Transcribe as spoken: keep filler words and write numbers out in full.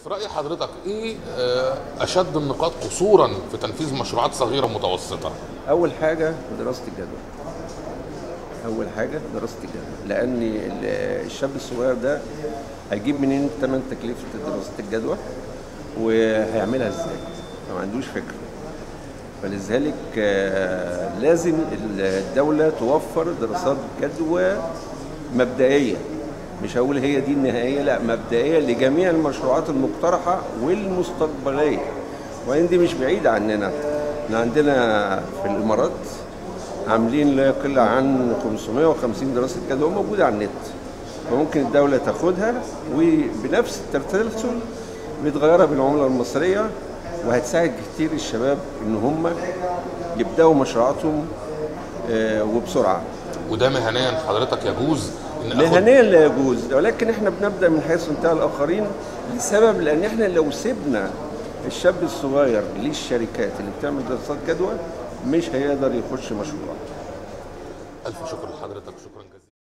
في رأي حضرتك ايه آه، اشد النقاط قصورا في تنفيذ مشروعات صغيرة متوسطة؟ اول حاجه دراسه الجدوى. اول حاجه دراسه الجدوى، لان ال- الشاب الصغير ده هيجيب منين ثمن تكلفه دراسه الجدوى وهيعملها ازاي؟ ما عندوش فكره. فلذلك آه، لازم الدوله توفر دراسات جدوى مبدئيه، مش هقول هي دي النهائيه، لا مبدئيه لجميع المشروعات المقترحه والمستقبليه. وان دي مش بعيده عننا. احنا عندنا في الامارات عاملين لا يقل عن خمسمائة وخمسين دراسه جدوى موجوده على النت، فممكن الدوله تاخدها وبنفس التسلسل بتغيرها بالعمله المصريه، وهتساعد كتير الشباب ان هم يبداوا مشروعاتهم آه، وبسرعه. وده مهنيا حضرتك يجوز ان اخد؟ مهنيا لا يجوز، ولكن احنا بنبدا من حيث انتهى الاخرين، لسبب لان احنا لو سيبنا الشاب الصغير للشركات اللي بتعمل دراسات جدوى مش هيقدر يخش مشروع. الف شكر لحضرتك، شكرا جزيلا.